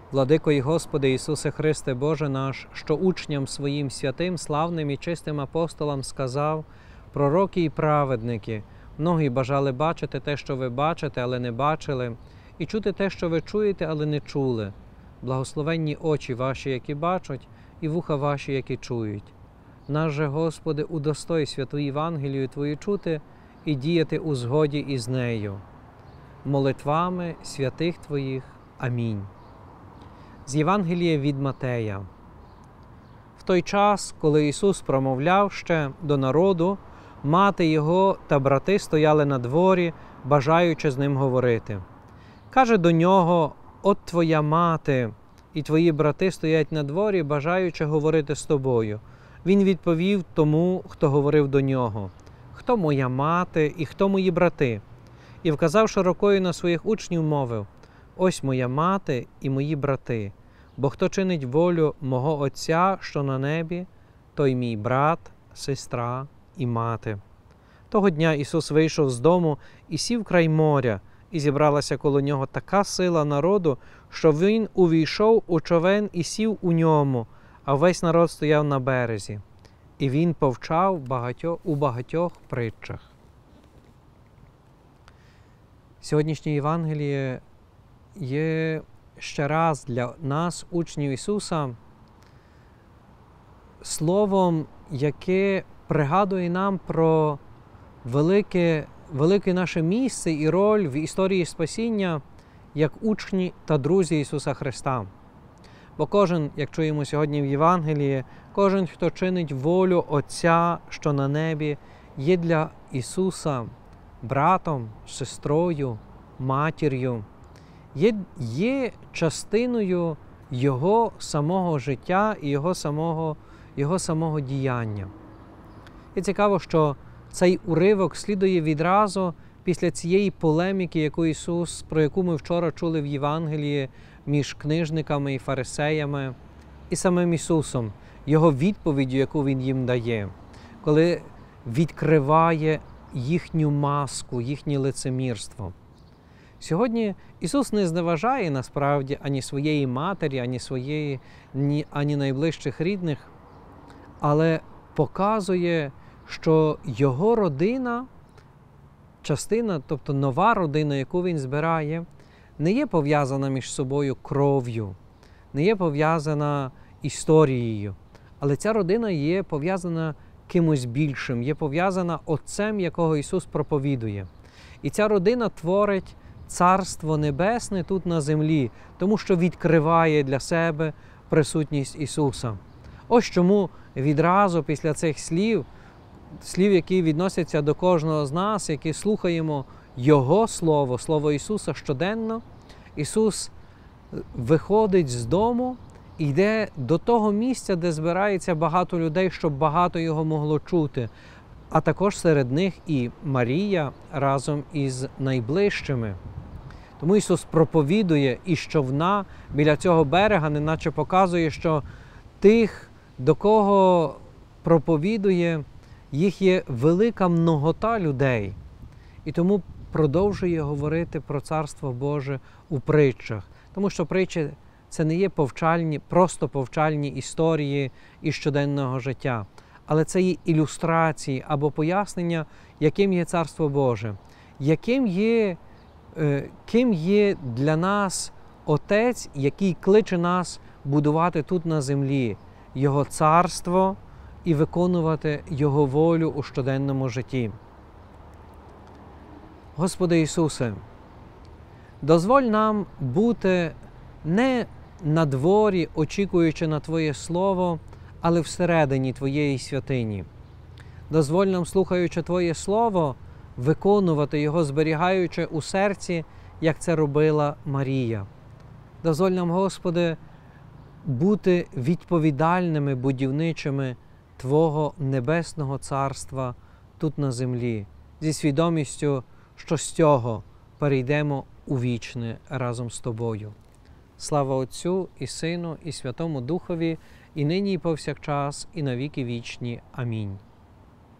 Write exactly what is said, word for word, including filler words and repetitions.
Владико і Господи Ісусе Христе, Боже наш, що учням своїм святим, славним і чистим апостолам сказав: пророки і праведники, многі бажали бачити те, що ви бачите, але не бачили, і чути те, що ви чуєте, але не чули. Благословенні очі ваші, які бачать, і вуха ваші, які чують. Нас же, Господи, удостой святу Євангелію Твою чути і діяти у згоді із нею. Молитвами святих Твоїх. Амінь. З Євангелія від Матея. В той час, коли Ісус промовляв ще до народу, мати Його та брати стояли на дворі, бажаючи з Ним говорити. Каже до Нього: «От Твоя мати і Твої брати стоять на дворі, бажаючи говорити з Тобою». Він відповів тому, хто говорив до Нього: «Хто моя мати і хто мої брати?» І, вказавши рукою на своїх учнів, мовив: «Ось моя мати і мої брати, бо хто чинить волю мого Отця, що на небі, той мій брат, сестра і мати». Того дня Ісус вийшов з дому і сів край моря, і зібралася коло Нього така сила народу, що Він увійшов у човен і сів у ньому, а весь народ стояв на березі. І Він повчав багатьох, у багатьох притчах. Сьогоднішнє Євангеліє є ще раз для нас, учнів Ісуса, словом, яке пригадує нам про велике, велике наше місце і роль в історії спасіння як учні та друзі Ісуса Христа. Бо кожен, як чуємо сьогодні в Євангелії, кожен, хто чинить волю Отця, що на небі, є для Ісуса братом, сестрою, матір'ю, є, є частиною Його самого життя і Його самого, Його самого діяння. І цікаво, що цей уривок слідує відразу після цієї полеміки, яку Ісус, про яку ми вчора чули в Євангелії, між книжниками і фарисеями і самим Ісусом, Його відповіддю, яку Він їм дає, коли відкриває їхню маску, їхнє лицемірство. Сьогодні Ісус не зневажає насправді ані своєї матері, ані своєї, ані найближчих рідних, але показує, що Його родина, частина, тобто нова родина, яку Він збирає, не є пов'язана між собою кров'ю, не є пов'язана історією, але ця родина є пов'язана кимось більшим, є пов'язана Отцем, якого Ісус проповідує. І ця родина творить Царство Небесне тут на землі, тому що відкриває для себе присутність Ісуса. Ось чому відразу після цих слів, слів, які відносяться до кожного з нас, які слухаємо Його Слово, Слово Ісуса щоденно, Ісус виходить з дому і йде до того місця, де збирається багато людей, щоб багато Його могло чути, а також серед них і Марія разом із найближчими. Тому Ісус проповідує із човна біля цього берега, неначе показує, що тих, до кого проповідує, їх є велика многота людей. І тому продовжує говорити про Царство Боже у притчах. Тому що притчі – це не є повчальні, просто повчальні історії із щоденного життя, але це є ілюстрації або пояснення, яким є Царство Боже, яким є, ким є для нас Отець, який кличе нас будувати тут на землі Його Царство і виконувати Його волю у щоденному житті. Господи Ісусе, дозволь нам бути не на дворі, очікуючи на Твоє Слово, але всередині Твоєї святині. Дозволь нам, слухаючи Твоє Слово, виконувати його, зберігаючи у серці, як це робила Марія. Дозволь нам, Господи, бути відповідальними будівничими Твого Небесного Царства тут на землі, зі свідомістю, що з цього перейдемо у вічне разом з Тобою. Слава Отцю і Сину, і Святому Духові, і нині, і повсякчас, і на віки вічні. Амінь.